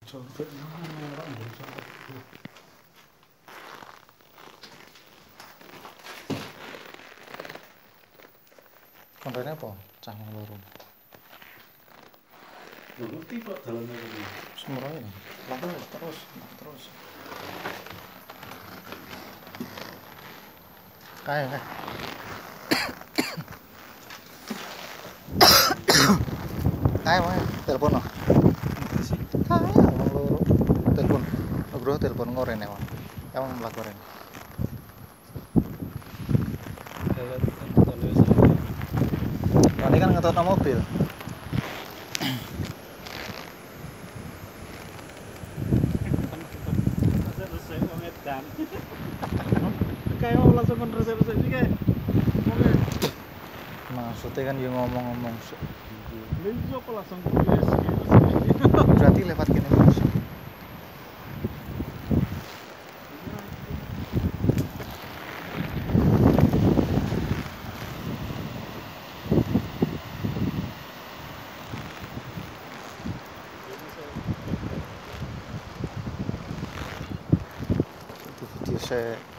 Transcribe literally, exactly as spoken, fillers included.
Sampai mana orang berusaha. Kontennya apa? Cah loro. Nggak ngerti Pak dalamnya ini. Semua ini. Lah terus, terus, terus. Kayak kayak. Kayak mana? Telepon no? Kayak orang loro. Telepon. Bro, telepon ngoren emang. Emang melakukan. Ini kan ngetot mobil. Kayak mau langsung resep-resep ini kayak Maksudnya kan dia ngomong-ngomong. Ini apa langsung Berarti lewat gini mas. Itu video saya